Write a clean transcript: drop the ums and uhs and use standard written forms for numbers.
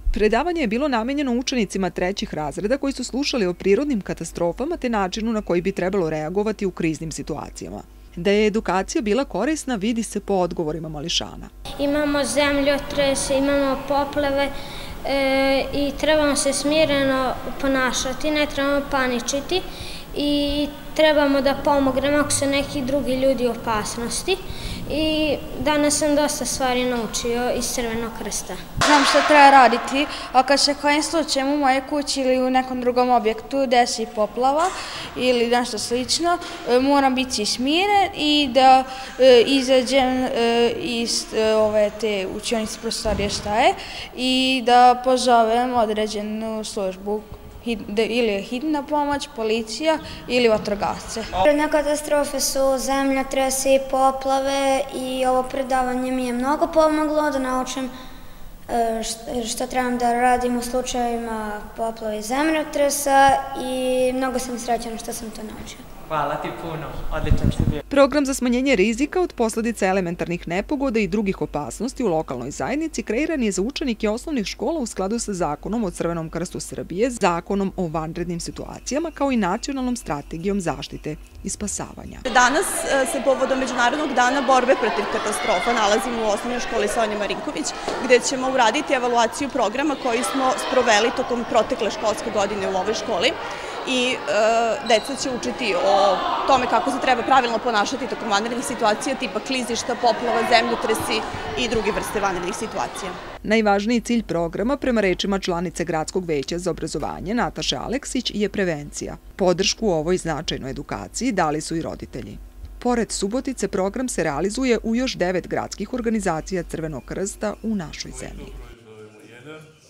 Predavanje je bilo namenjeno učenicima trećih razreda koji su slušali o prirodnim katastrofama te načinu na koji bi trebalo reagovati u kriznim situacijama. Da je edukacija bila korisna vidi se po odgovorima mališana. Imamo zemljotrese, imamo poplave i trebamo se smireno ponašati, ne trebamo paničiti i trebamo da pomognemo ako su neki drugi ljudi u opasnosti. I danas sam dosta stvari naučio iz Crvenog krsta. Znam šta treba raditi, a kad se kojim slučajem u mojoj kući ili u nekom drugom objektu desi poplava ili nešto slično, moram biti smiren i da izađem iz te učionice prostorije staje i da pozovem određenu službu ili hitna pomoć, policija ili vatrogasce. Prirodne katastrofe su zemljotresi i poplave i ovo predavanje mi je mnogo pomoglo da naučim što trebam da radim u slučajevima poplave i zemljotresa i mnogo sam srećena što sam to naučila. Hvala ti puno, odličan si bio. Program za smanjenje rizika od posledica elementarnih nepogoda i drugih opasnosti u lokalnoj zajednici kreiran je za učenike osnovnih škola u skladu sa Zakonom o Crvenom krstu Srbije, Zakonom o vanrednim situacijama, kao i Nacionalnom strategijom zaštite i spasavanja. Danas se povodom Međunarodnog dana borbe protiv katastrofa nalazimo u osnovnoj školi Sonja Marinković, gde ćemo uraditi evaluaciju programa koji smo sproveli tokom protekle školske godine u ovoj školi. I deca će učiti o tome kako se treba pravilno ponašati tokom vanrednih situacija tipa klizišta, poplava, zemljotresi i druge vrste vanrednih situacija. Najvažniji cilj programa, prema rečima članice Gradskog veća za obrazovanje Nataše Aleksić, je prevencija. Podršku u ovoj značajnoj edukaciji dali su i roditelji. Pored Subotice, program se realizuje u još 9 gradskih organizacija Crvenog krsta u našoj zemlji.